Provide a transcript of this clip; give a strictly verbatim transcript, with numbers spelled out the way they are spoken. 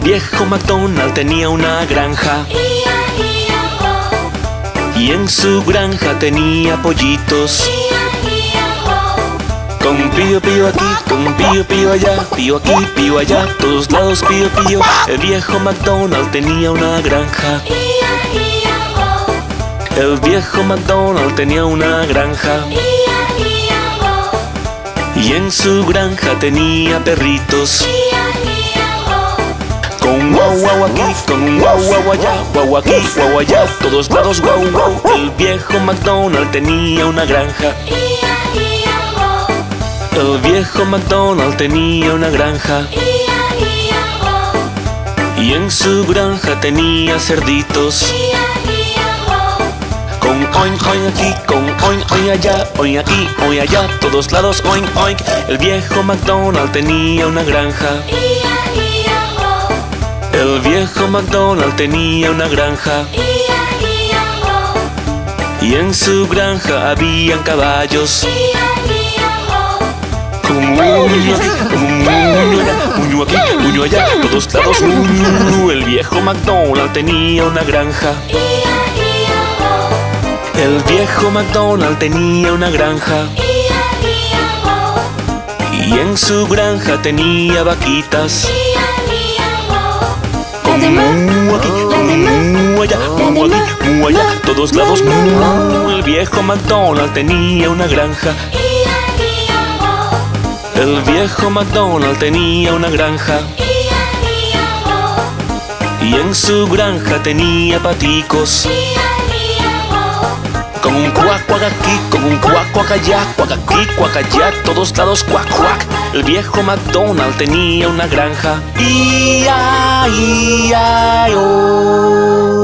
viejo McDonald tenía una granja y en su granja tenía pollitos. Con pío pío aquí, con pío pío allá, pío aquí, pío allá, todos lados pío pío. El viejo McDonald tenía una granja. El viejo McDonald tenía una granja y en su granja tenía perritos. Con guau guau aquí, con un guau guau allá, guau aquí, guau allá, todos lados guau guau. El viejo McDonald tenía una granja. El viejo McDonald tenía una granja y en su granja tenía cerditos. Con oink oink aquí, con oink oink allá, oink aquí, oink allá, todos lados oink oink. El viejo McDonald tenía una granja. El viejo McDonald tenía una granja y en su granja habían caballos. Con un uño aquí, con un uño allá, uño aquí, uño allá, todos lados uño. El viejo McDonald tenía una granja. El viejo McDonald tenía una granja y en su granja tenía vaquitas. Con mu aquí, con mu allá, mu aquí, mu allá, todos lados mu. El viejo McDonald tenía una granja. El viejo McDonald tenía una granja y en su granja tenía paticos. Con un cuac cuac aquí, con un cuac cuac allá, cuac aquí, cuac allá, todos lados cuac cuac. El viejo McDonald tenía una granja. I-A-I-A-O.